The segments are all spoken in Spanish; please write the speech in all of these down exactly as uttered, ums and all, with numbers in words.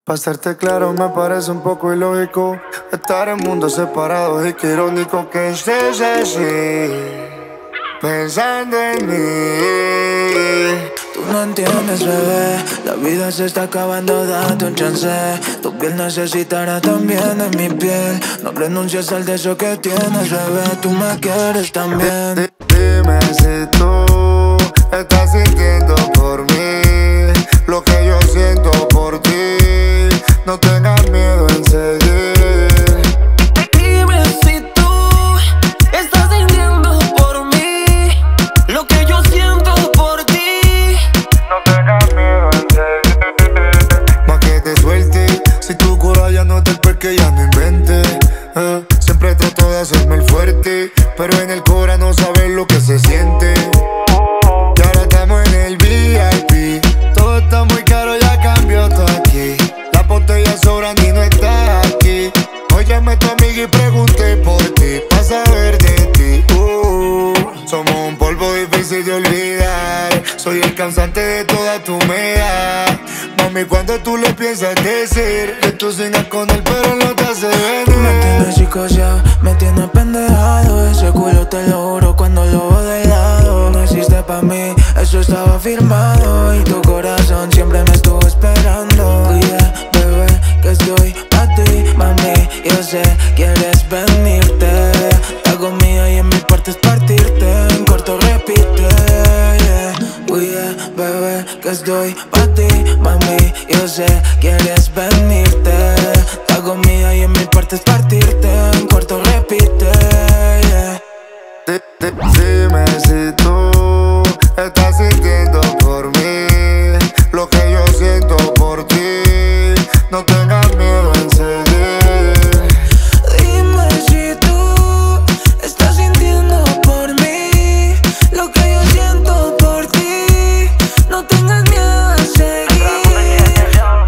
Pa' serte claro me parece un poco ilógico estar en mundos separados y qué irónico que estés así pensando en mí. Tú no entiendes, bebé, la vida se está acabando, date un chance. Tu piel necesitará también de mi piel. No renuncias al deseo que tienes, bebé, tú me quieres también. D Dime si tú estás sintiendo por mí lo que yo siento por ti. No tengas miedo en seguir. Dime si tú estás sintiendo por mí lo que yo siento por ti. No tengas miedo en seguir. Pa' que te suelte, si tu cora ya no te perque, ya no invente. eh, Siempre trato de hacerme el fuerte, pero en el cora no sabes lo que se siente. Y ahora estamos en el V I P. Todo está muy caro, ya cambió todo aquí. Las botellas sobran y no estás aquí. Hoy llamé a tu amiga y pregunté por ti, pa' saber de ti. uh, Somos un polvo difícil de olvidar. Soy el causante de toda tu humedad. Mami, cuando tú le piensas decir que tú sigas con él pero no te hace venir. Tú me tienes psicoseado, me tienes pendejado. Ese culo te lo juro cuando lo veo de lado. No existe pa' mí, eso estaba firmado. Y tu corazón siempre me estuvo esperando. Oye, bebé, que estoy pa' ti, mami. Yo sé, quieres venirte. Te hago mía y en mi parte es partirte. En corto repite, yeah. Oye, bebé, que estoy pa' ti, mami. Yo sé, quieres venirte. Te hago mía y en mi parte es partirte. En corto repite, yeah. D -d Dime si tú estás sintiendo por mí lo que yo siento por ti. No tengas miedo en seguir. Dime si tú estás sintiendo por mí lo que yo siento por ti. No tengas miedo en seguir.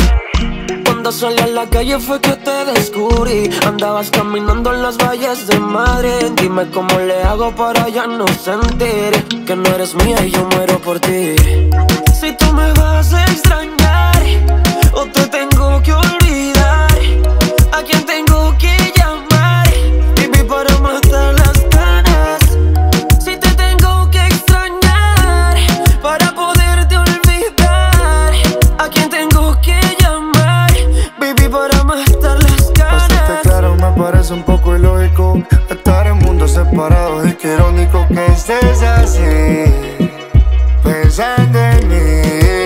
Cuando salí a la calle fue que te descubrí. Andabas caminando en las valles de Madrid. Dime cómo le hago para ya no sentir que no eres mía y yo muero por ti. Si tú me vas a extrañar o te tengo que olvidar, ¿a quién tengo que llamar, baby, para matar las ganas? Si te tengo que extrañar para poderte olvidar, ¿a quién tengo que llamar, baby, para matar las ganas? Pa' serte claro me parece un poco ilógico estar en mundos separados y qué irónico que estés así pensando en mí.